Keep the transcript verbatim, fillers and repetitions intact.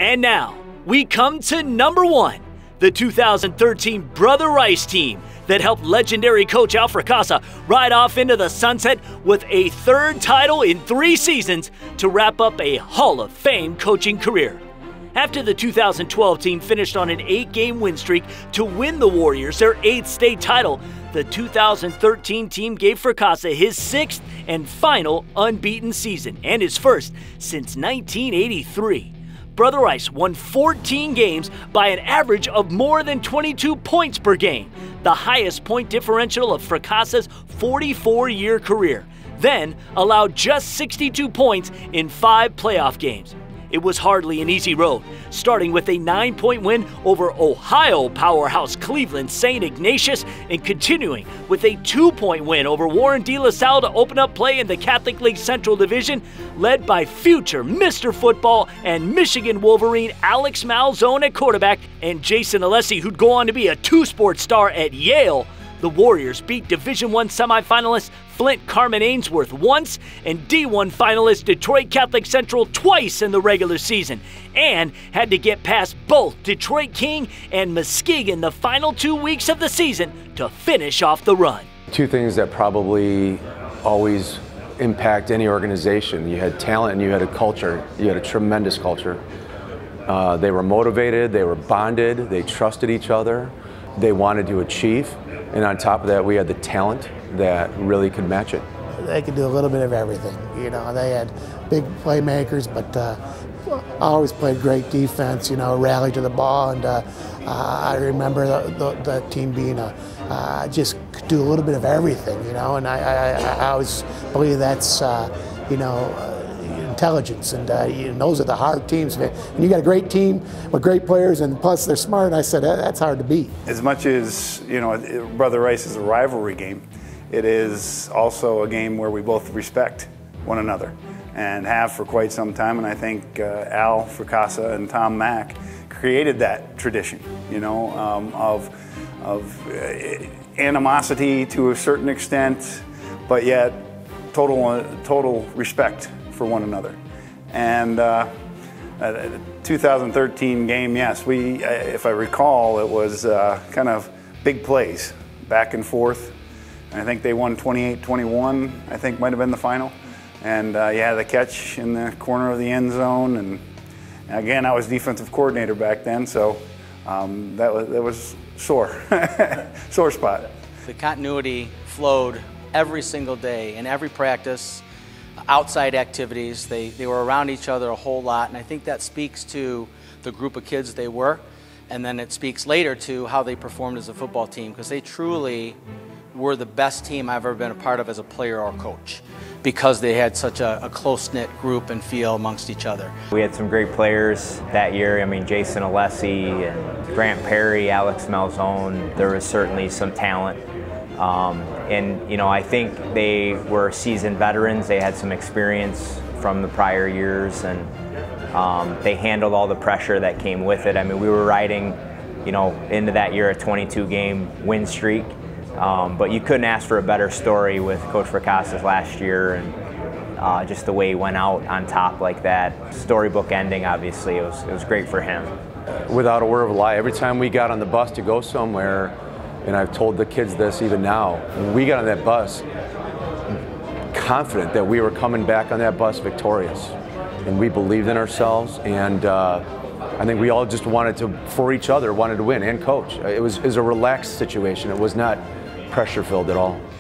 And now, we come to number one, the two thousand thirteen Brother Rice team that helped legendary coach Al Fracassa ride off into the sunset with a third title in three seasons to wrap up a Hall of Fame coaching career. After the two thousand twelve team finished on an eight-game win streak to win the Warriors their eighth state title, the two thousand thirteen team gave Fracassa his sixth and final unbeaten season and his first since nineteen eighty-three. Brother Rice won fourteen games by an average of more than twenty-two points per game, the highest point differential of Fracassa's forty-four-year career, then allowed just sixty-two points in five playoff games. It was hardly an easy road, starting with a nine-point win over Ohio powerhouse Cleveland Saint Ignatius and continuing with a two-point win over Warren De La Salle to open up play in the Catholic League Central Division, led by future Mister Football and Michigan Wolverine Alex Malzone at quarterback and Jason Alessi, who'd go on to be a two-sport star at Yale. The Warriors beat Division One semifinalist Flint Carman Ainsworth once and D one finalist Detroit Catholic Central twice in the regular season, and had to get past both Detroit King and Muskegon the final two weeks of the season to finish off the run. Two things that probably always impact any organization. You had talent and you had a culture. You had a tremendous culture. Uh, they were motivated, they were bonded, they trusted each other, they wanted to achieve. And on top of that, we had the talent that really could match it. They could do a little bit of everything. You know, they had big playmakers, but uh, always played great defense, you know, rallied to the ball. And uh, uh, I remember the, the, the team being a, uh, just could do a little bit of everything, you know, and I, I, I always believe that's, uh, you know, uh, intelligence, and uh, you know, those are the hard teams. And you got a great team with great players, and plus they're smart. And I said that's hard to beat. As much as you know, Brother Rice is a rivalry game, it is also a game where we both respect one another and have for quite some time. And I think uh, Al Fracassa and Tom Mack created that tradition, you know, um, of of uh, animosity to a certain extent, but yet total uh, total respect for one another. And uh, uh, two thousand thirteen game, yes, we, uh, if I recall, it was uh, kind of big plays, back and forth. And I think they won twenty-eight twenty-one, I think might have been the final. And uh, yeah, the catch in the corner of the end zone. And again, I was defensive coordinator back then, so um, that was, that was sore, sore spot. The continuity flowed every single day in every practice. Outside activities, they, they were around each other a whole lot, and I think that speaks to the group of kids they were, and then it speaks later to how they performed as a football team, because they truly were the best team I've ever been a part of as a player or coach, because they had such a, a close-knit group and feel amongst each other. We had some great players that year. I mean, Jason Alessi and Grant Perry, Alex Malzone. There was certainly some talent. Um, and, you know, I think they were seasoned veterans. They had some experience from the prior years, and um, they handled all the pressure that came with it. I mean, we were riding, you know, into that year a twenty-two game win streak, um, but you couldn't ask for a better story with Coach Fracassa's last year, and uh, just the way he went out on top like that. Storybook ending, obviously, it was, it was great for him. Without a word of a lie, every time we got on the bus to go somewhere, and I've told the kids this even now, when we got on that bus, confident that we were coming back on that bus victorious. And we believed in ourselves, and uh, I think we all just wanted to, for each other, wanted to win, and coach. It was, it was a relaxed situation. It was not pressure-filled at all.